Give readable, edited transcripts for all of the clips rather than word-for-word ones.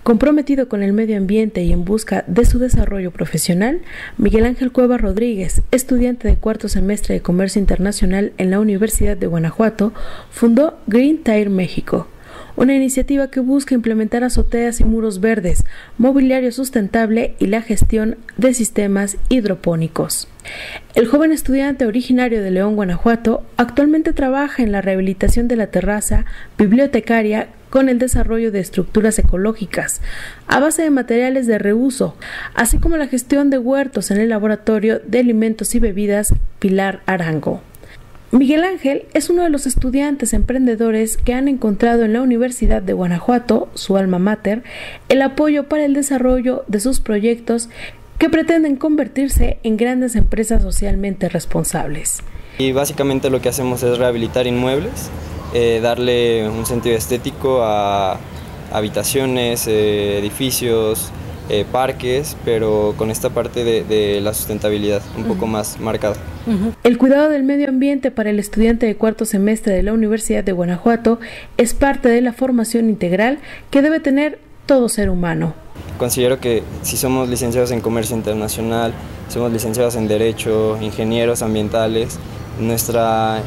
Comprometido con el medio ambiente y en busca de su desarrollo profesional, Miguel Ángel Cuevas Rodríguez, estudiante de cuarto semestre de Comercio Internacional en la Universidad de Guanajuato, fundó Green Tire México, una iniciativa que busca implementar azoteas y muros verdes, mobiliario sustentable y la gestión de sistemas hidropónicos. El joven estudiante originario de León, Guanajuato, actualmente trabaja en la rehabilitación de la terraza bibliotecaria con el desarrollo de estructuras ecológicas a base de materiales de reuso, así como la gestión de huertos en el Laboratorio de Alimentos y Bebidas Pilar Arango. Miguel Ángel es uno de los estudiantes emprendedores que han encontrado en la Universidad de Guanajuato, su alma mater, el apoyo para el desarrollo de sus proyectos que pretenden convertirse en grandes empresas socialmente responsables. Y básicamente lo que hacemos es rehabilitar inmuebles, darle un sentido estético a habitaciones, edificios, parques, pero con esta parte de la sustentabilidad un poco más marcada. El cuidado del medio ambiente para el estudiante de cuarto semestre de la Universidad de Guanajuato es parte de la formación integral que debe tener todo ser humano. Considero que si somos licenciados en Comercio Internacional, somos licenciados en Derecho, ingenieros ambientales, nuestra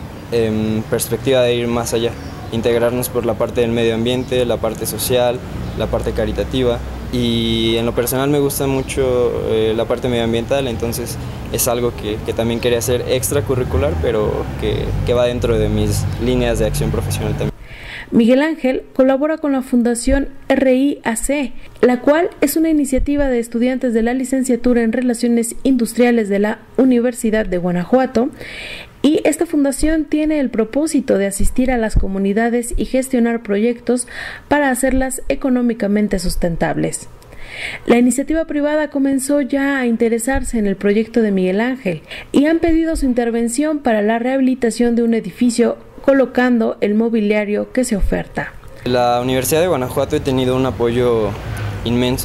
perspectiva de ir más allá, integrarnos por la parte del medio ambiente, la parte social, la parte caritativa. Y en lo personal me gusta mucho la parte medioambiental, entonces es algo que también quería hacer extracurricular, pero que va dentro de mis líneas de acción profesional también. Miguel Ángel colabora con la Fundación RIAC, la cual es una iniciativa de estudiantes de la licenciatura en Relaciones Industriales de la Universidad de Guanajuato, y esta fundación tiene el propósito de asistir a las comunidades y gestionar proyectos para hacerlas económicamente sustentables. La iniciativa privada comenzó ya a interesarse en el proyecto de Miguel Ángel y han pedido su intervención para la rehabilitación de un edificio colocando el mobiliario que se oferta. La Universidad de Guanajuato he tenido un apoyo inmenso.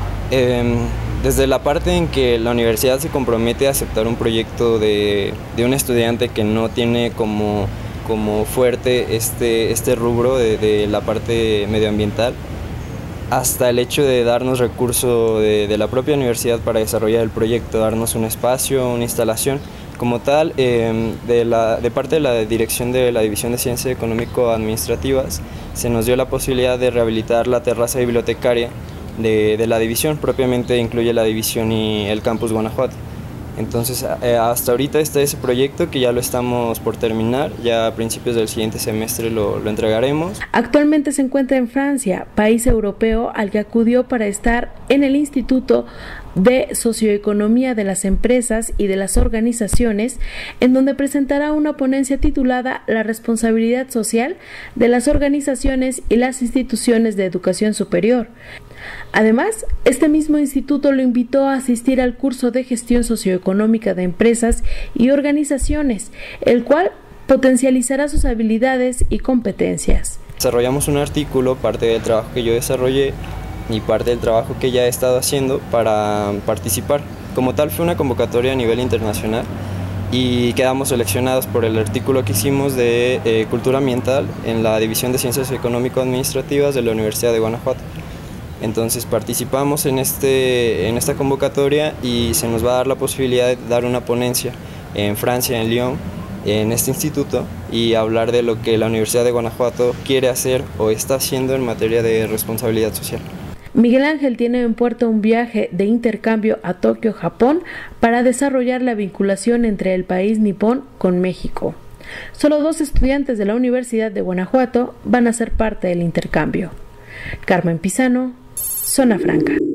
Desde la parte en que la universidad se compromete a aceptar un proyecto de un estudiante que no tiene como fuerte este rubro de la parte medioambiental, hasta el hecho de darnos recurso de la propia universidad para desarrollar el proyecto, darnos un espacio, una instalación. Como tal, de parte de la dirección de la División de Ciencias Económico-Administrativas, se nos dio la posibilidad de rehabilitar la terraza bibliotecaria de la división, propiamente incluye la división y el campus Guanajuato. Entonces, hasta ahorita está ese proyecto que ya lo estamos por terminar, ya a principios del siguiente semestre lo entregaremos. Actualmente se encuentra en Francia, país europeo al que acudió para estar en el Instituto de Socioeconomía de las Empresas y de las Organizaciones, en donde presentará una ponencia titulada La responsabilidad social de las organizaciones y las instituciones de educación superior. Además, este mismo instituto lo invitó a asistir al curso de gestión socioeconómica de empresas y organizaciones, el cual potencializará sus habilidades y competencias. Desarrollamos un artículo, parte del trabajo que yo desarrollé y parte del trabajo que ya he estado haciendo para participar. Como tal, fue una convocatoria a nivel internacional y quedamos seleccionados por el artículo que hicimos de cultura ambiental en la División de Ciencias Económico-Administrativas de la Universidad de Guanajuato. Entonces participamos en esta convocatoria y se nos va a dar la posibilidad de dar una ponencia en Francia, en Lyon, en este instituto, y hablar de lo que la Universidad de Guanajuato quiere hacer o está haciendo en materia de responsabilidad social. Miguel Ángel tiene en puerta un viaje de intercambio a Tokio, Japón, para desarrollar la vinculación entre el país nipón con México. Solo 2 estudiantes de la Universidad de Guanajuato van a ser parte del intercambio. Carmen Pizano, Zona Franca.